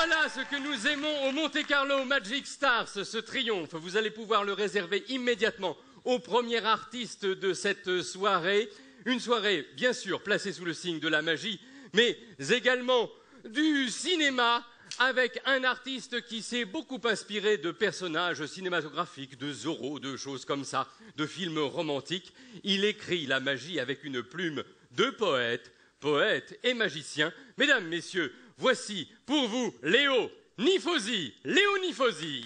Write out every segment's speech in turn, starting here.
Voilà ce que nous aimons au Monte Carlo Magic Stars, ce triomphe. Vous allez pouvoir le réserver immédiatement au premier artiste de cette soirée. Une soirée, bien sûr, placée sous le signe de la magie, mais également du cinéma, avec un artiste qui s'est beaucoup inspiré de personnages cinématographiques, de Zorro, de choses comme ça, de films romantiques. Il écrit la magie avec une plume de poète, poète et magicien. Mesdames, messieurs, voici pour vous Léo Nifosi. Léo Nifosi.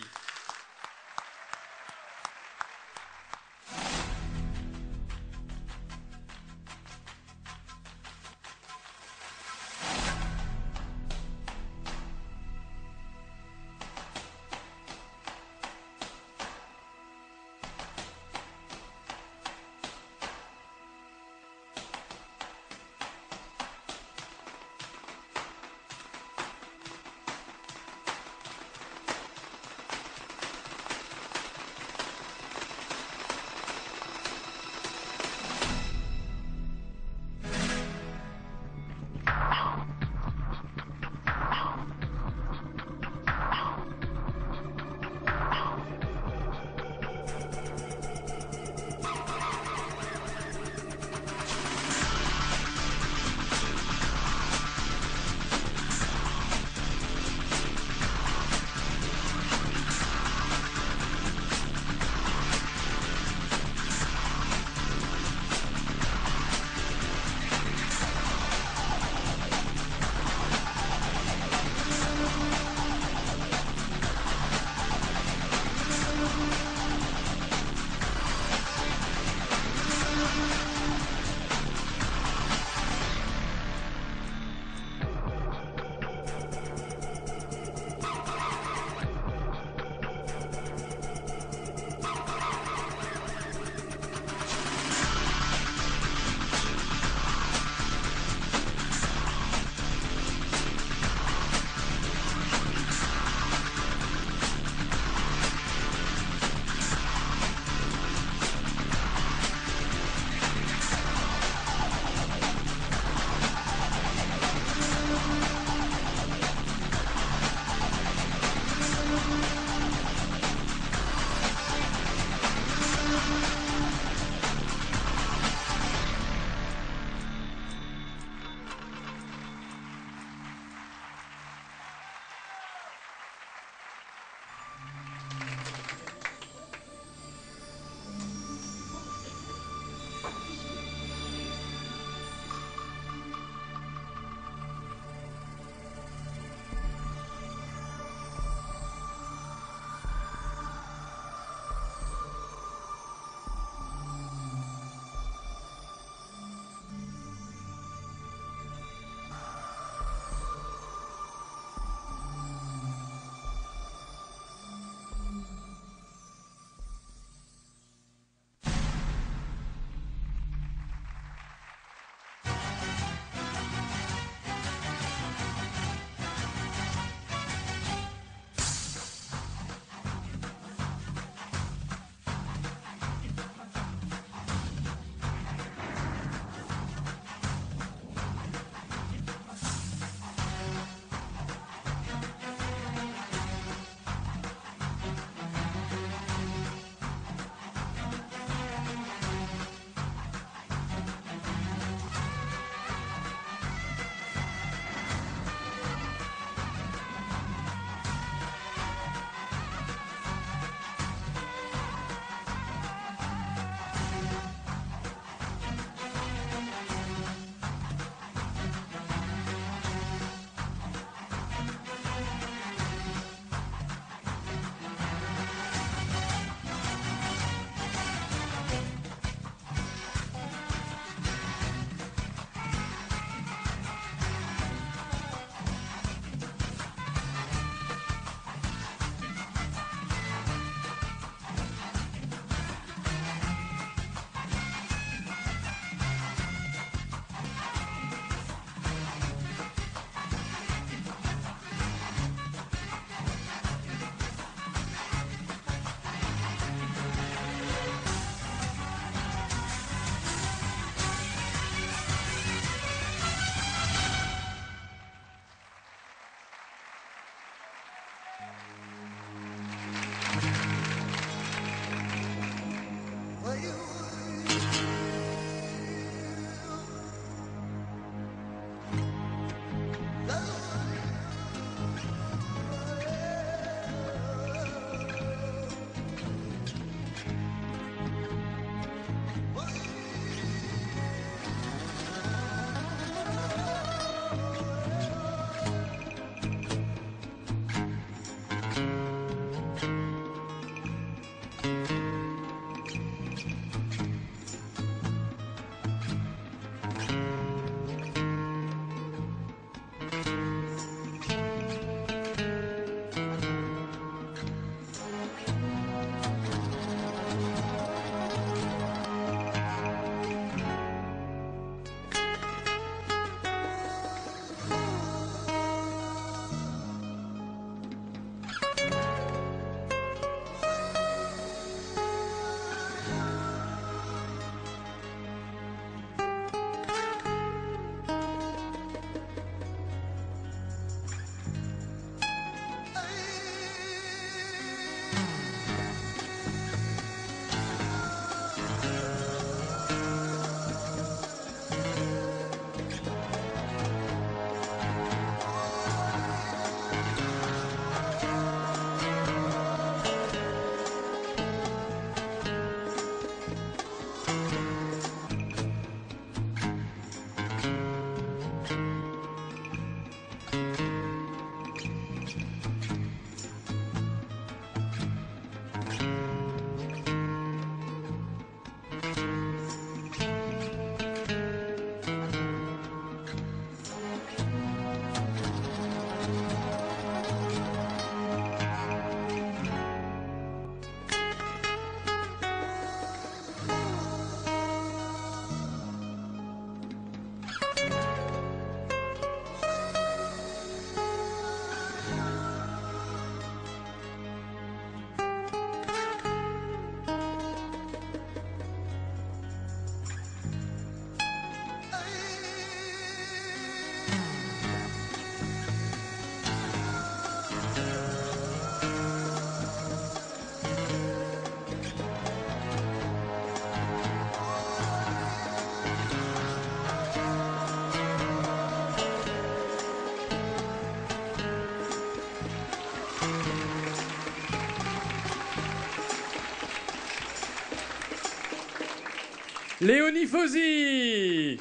Léo Nifosi.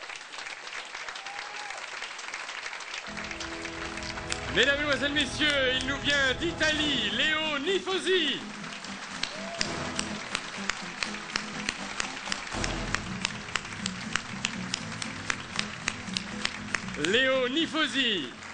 Mesdames, Mesdemoiselles, Messieurs, il nous vient d'Italie, Léo Nifosi. Léo Nifosi.